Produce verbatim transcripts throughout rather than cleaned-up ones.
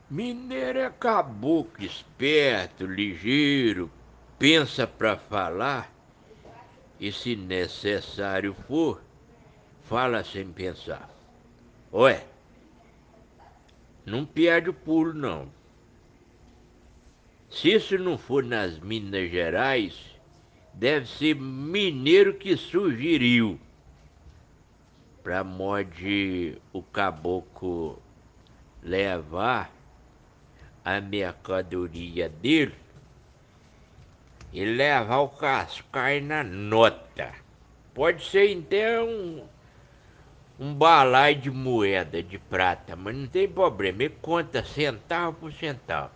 Mineiro é caboclo, esperto, ligeiro, pensa pra falar e, se necessário for, fala sem pensar. Ué, não perde o pulo, não. Se isso não for nas Minas Gerais, deve ser mineiro que sugeriu pra mod o caboclo levar a mercadoria dele e levar o cascai na nota. Pode ser então um, um balai de moeda de prata, mas não tem problema, ele conta centavo por centavo.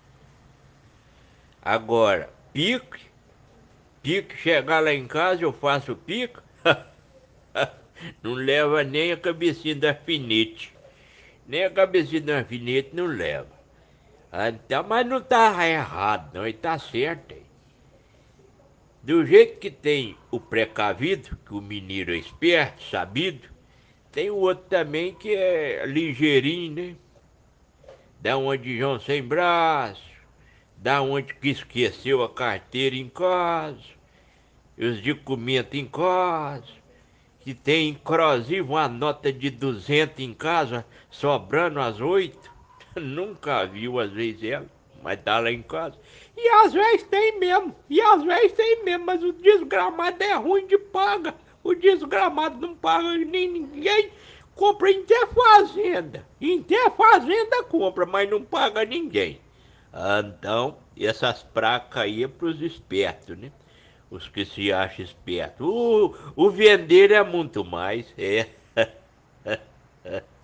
Agora, pique, pique chegar lá em casa, eu faço pique, não leva nem a cabecinha da alfinete. Nem a cabecinha da alfinete não leva. Ah, então, mas não tá errado, não, ele tá certo. Aí. Do jeito que tem o precavido, que o mineiro é esperto, sabido, tem o outro também que é ligeirinho, né? Dá uma de João sem braço, dá onde que esqueceu a carteira em casa, os documentos em casa, que tem inclusive uma nota de duzentos em casa, sobrando às oito. Nunca viu às vezes ela, mas tá lá em casa. E às vezes tem mesmo, e às vezes tem mesmo, mas o desgramado é ruim de paga. O desgramado não paga nem ninguém. Compra em até fazenda. Em até fazenda compra, mas não paga ninguém. Ah, então, essas placas aí é pros espertos, né? Os que se acham espertos. O, o vender é muito mais, é.